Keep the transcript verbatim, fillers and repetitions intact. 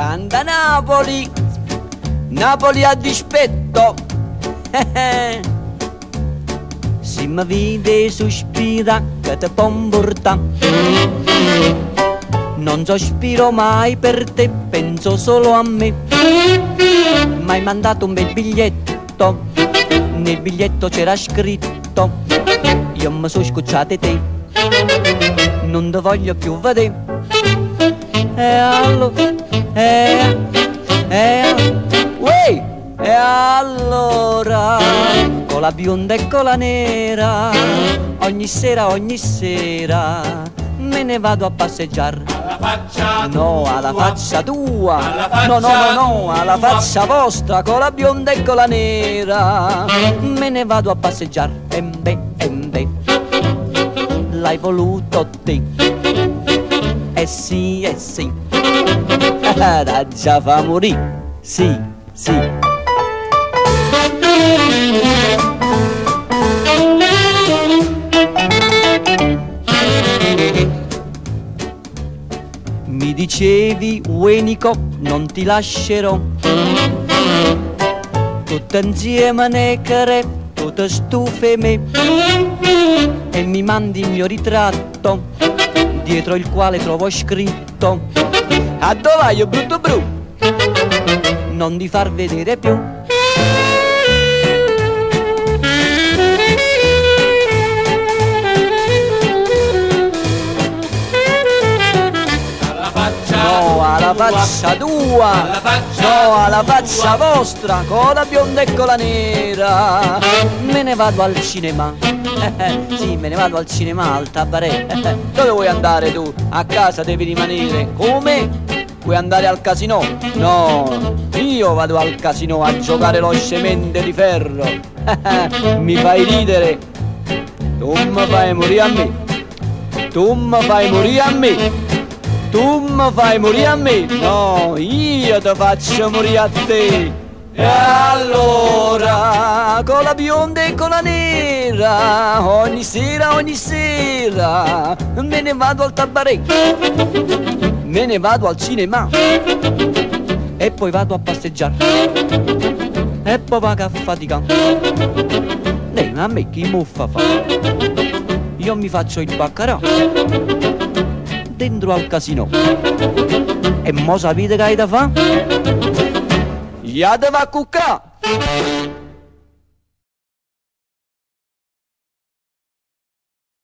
canta Napoli, Napoli a dispetto. Se mi vede sospira che te può portare, non sospiro mai per te, penso solo a me. M'hai mandato un bel biglietto, nel biglietto c'era scritto: io mi sono scocciate te, non te voglio più vedere. E allora, e, e, uè, e allora, con la bionda e con la nera, ogni sera, ogni sera, me ne vado a passeggiare. Alla faccia No, tua, alla faccia tua, alla faccia no, no, no, no, alla tua. faccia vostra, con la bionda e con la nera, me ne vado a passeggiare. E beh, e beh, l'hai voluto te, eh sì, eh sì, da già fa morire, sì, sì. Mi dicevi, Uenico, non ti lascerò, tutte insieme necare, tutte stufe me, e mi mandi il mio ritratto, dietro il quale trovo scritto: a dove vai, brutto bru, non ti far vedere più. No, alla faccia tua, alla faccia no, alla faccia tua. vostra, con la bionda e con la nera, me ne vado al cinema. Sì, me ne vado al cinema, al tabaret. Dove vuoi andare tu? A casa devi rimanere. Come? Vuoi andare al casino? No, io vado al casino a giocare lo scemente di ferro. Mi fai ridere. Tu mi fai morire a me. Tu mi fai morire a me. Tu mi fai morire a me. No, io ti faccio morire a te. E allora, con la bionda e con la nera, ogni sera, ogni sera, me ne vado al tabaret, me ne vado al cinema, e poi vado a passeggiare, e poi vado a faticare. Lei, a me chi muffa fa? Io mi faccio il baccarà dentro al casino. E mo sapete che hai da fa? Ya te va a cuccà!